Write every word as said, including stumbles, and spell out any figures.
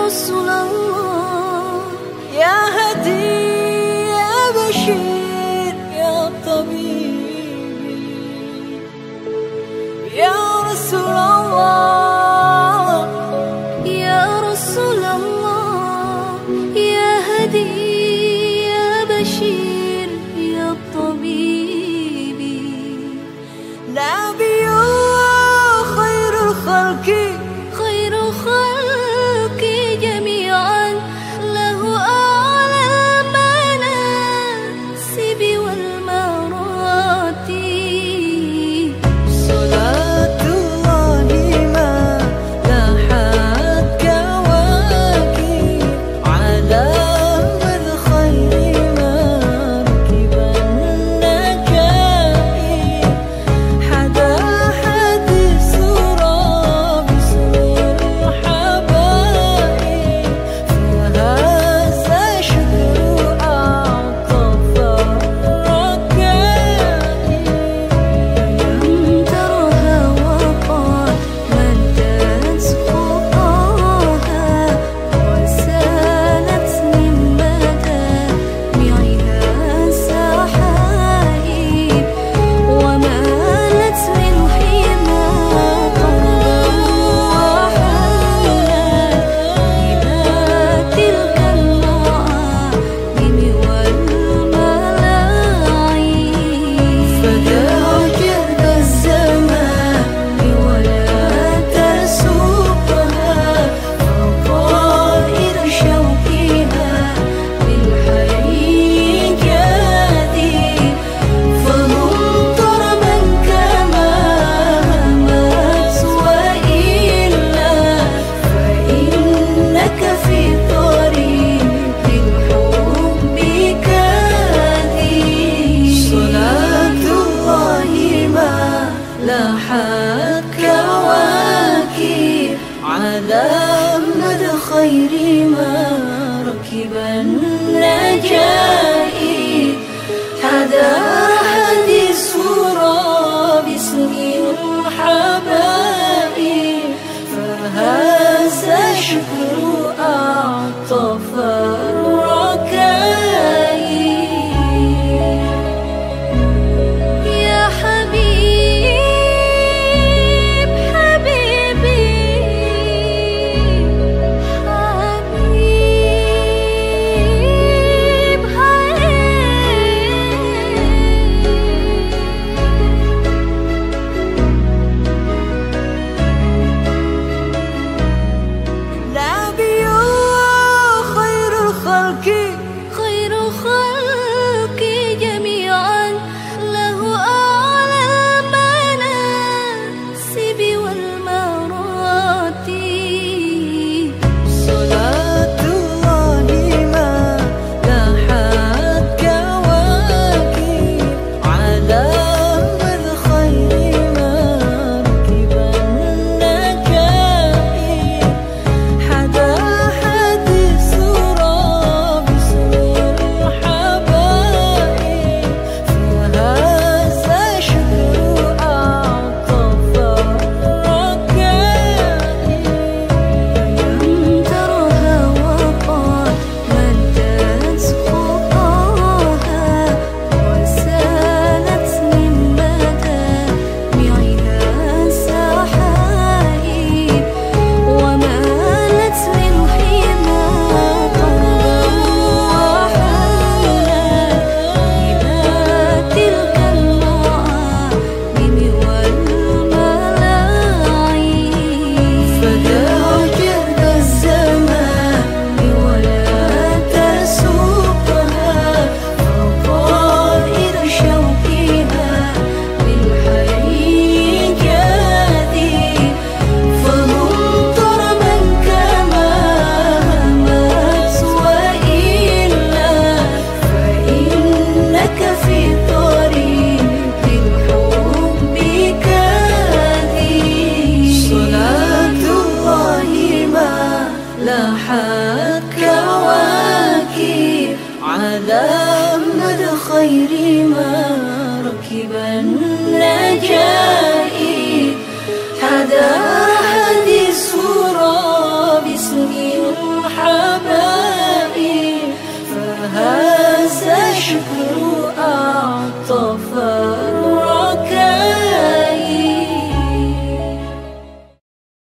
رسول الله يا هدي يا بشير يا طبيبي يا رسول الله يا رسول الله يا هدي يا بشير يا طبيبي نبي خير الخلق خير الخلق جميعا له أعلى المناسب والمراتب صلاة الله ما لاحت كواكب على من خير ما ركب النجائب حدا حديث ربي سر الحبائب فهذا شكر أعطف الركائب لم ترها وقال من تسقطها وسالت من مدامعها سحائب ومالت من حمى قربا وحنان إلى تلك المعالم والملاعين فدع جهد الزمان ولا تسوقها فطائر شوقها بالحي جادي فممطر من كما همت وإلا فإنك في طريق الحب كادي صلاة الله ما لاحت كواكب على مدى خير ما ركب النجائب حدا حديث ربي سنين الحبائب فهذا شكر أعطف الركائب يا حبيب حبيبي حبيب نبي خير الخلق خير الخلق جميعا له أعلى المناسب والمراتب صلاة الله ما لاحت كواكب على من خير ما ركب النجائب حدا حديث ربي سر الحبائب فهذا شكر أعطف الركائب لم ترها وقال من تسقطها وسالت من مدامعها سحائب ومالت من حمى قربا وحنان إلى تلك المعالم والملاعين فدع جهد الزمان ولا تسوقها فطائر شوقها بالحي جادي فممطر من كما همت وإلا فإنك في طريق الحب كادي صلاة الله ما لاحت كواكب على مدى خير ما